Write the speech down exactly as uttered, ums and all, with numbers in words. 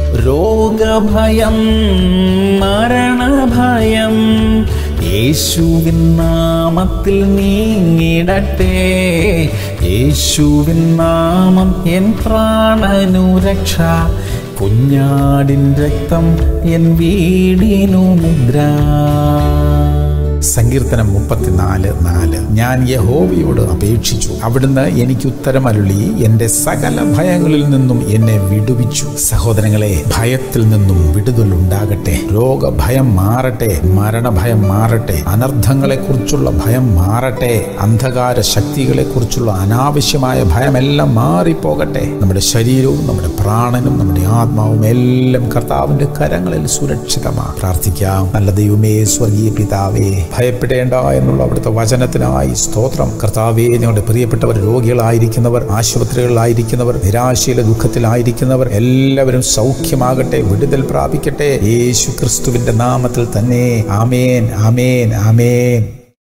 രോഗഭയം, മരണഭയം യേശുവിൻ നാമത്തിൽ നീങ്ങിടട്ടെ. യേശുവിൻ നാമം എൻ പ്രാണനു രക്ഷ. കുഞ്ഞാടിൻ രക്തം എൻ വീടിനു മുദ്ര. സങ്കീർത്തനം മുപ്പത്തിനാല് നാല്. ഞാൻ യഹോവയോട് അപേക്ഷിച്ചു, അവിടുന്ന് എനിക്ക് ഉത്തരമരുളി, എന്റെ സകല ഭയങ്ങളിൽ നിന്നും എന്നെ വിടുവിച്ചു. സഹോദരങ്ങളെ, ഭയത്തിൽ നിന്നും വിടുതലുണ്ടാകട്ടെ. രോഗഭയം മാറട്ടെ, മരണഭയം മാറട്ടെ, അനർത്ഥങ്ങളെ കുറിച്ചുള്ള ഭയം മാറട്ടെ, അന്ധകാര ശക്തികളെ കുറിച്ചുള്ള അനാവശ്യമായ ഭയമെല്ലാം മാറിപ്പോകട്ടെ. നമ്മുടെ ശരീരവും നമ്മുടെ പ്രാണനും നമ്മുടെ ആത്മാവും എല്ലാം കർത്താവിന്റെ കരങ്ങളിൽ സുരക്ഷിതമാണ്. പ്രാർത്ഥിക്കാം. നല്ല ദൈവമേ, സ്വർഗീയ പിതാവേ, ഭയപ്പെടേണ്ട എന്നുള്ള അവിടുത്തെ വചനത്തിനായി സ്തോത്രം. കർത്താവേ, ഞങ്ങളുടെ പ്രിയപ്പെട്ടവർ, രോഗികളായിരിക്കുന്നവർ, ആശുപത്രികളിലായിരിക്കുന്നവർ, നിരാശയിലെ ദുഃഖത്തിലായിരിക്കുന്നവർ എല്ലാവരും സൗഖ്യമാകട്ടെ, വിടുതൽ പ്രാപിക്കട്ടെ. യേശു ക്രിസ്തുവിന്റെ നാമത്തിൽ തന്നെ. ആമേൻ, ആമേൻ, ആമേൻ.